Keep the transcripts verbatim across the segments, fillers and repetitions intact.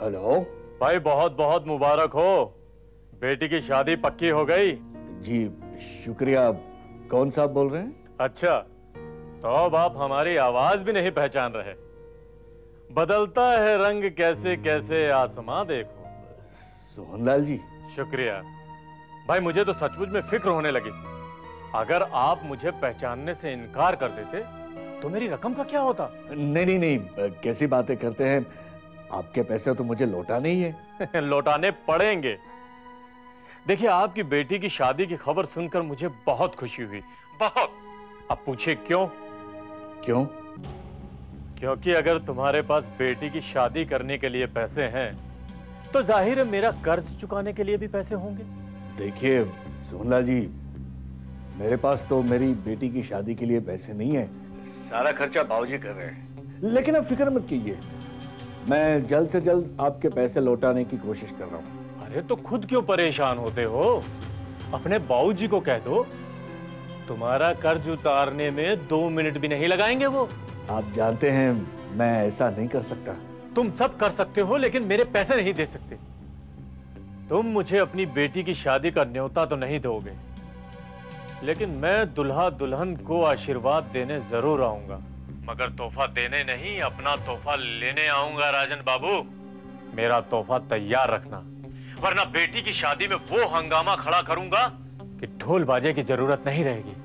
Hello भाई, बहुत बहुत मुबारक हो, बेटी की शादी पक्की हो गई। जी शुक्रिया। कौन साहब बोल रहे हैं? अच्छा, तो अब आप हमारी आवाज भी नहीं पहचान रहे। बदलता है रंग कैसे कैसे आसमां देखो। सोहनलाल जी। शुक्रिया भाई, मुझे तो सचमुच में फिक्र होने लगी थी। अगर आप मुझे पहचानने से इनकार कर देते तो मेरी रकम का क्या होता? नहीं नहीं नहीं, कैसी बातें करते हैं, आपके पैसे तो मुझे लौटाने ही है। लौटाने पड़ेंगे। देखिए, आपकी बेटी की शादी की खबर सुनकर मुझे बहुत खुशी हुई, बहुत। अब पूछिए क्यों? क्यों? क्योंकि अगर तुम्हारे पास बेटी की शादी करने के लिए पैसे हैं तो जाहिर है मेरा कर्ज चुकाने के लिए भी पैसे होंगे। देखिए सोहनलाल जी, मेरे पास तो मेरी बेटी की शादी के लिए पैसे नहीं है, सारा खर्चा बाबूजी कर रहे हैं। लेकिन आप फिक्र मत कीजिए, मैं जल्द से जल्द आपके पैसे लौटाने की कोशिश कर रहा हूँ। अरे तो खुद क्यों परेशान होते हो? अपने बाबूजी को कह दो, तुम्हारा कर्ज उतारने में दो मिनट भी नहीं लगाएंगे वो। आप जानते हैं मैं ऐसा नहीं कर सकता। तुम सब कर सकते हो लेकिन मेरे पैसे नहीं दे सकते। तुम मुझे अपनी बेटी की शादी का न्योता तो नहीं दोगे, लेकिन मैं दुल्हा दुल्हन को आशीर्वाद देने जरूर आऊंगा, मगर तोहफा देने नहीं, अपना तोहफा लेने आऊंगा। राजन बाबू, मेरा तोहफा तैयार रखना, वरना बेटी की शादी में वो हंगामा खड़ा करूंगा कि ढोल बाजे की जरूरत नहीं रहेगी।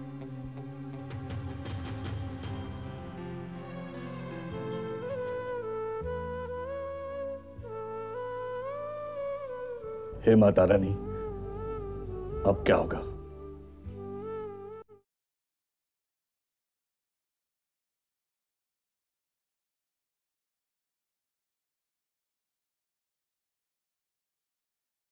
हे माता रानी, अब क्या होगा?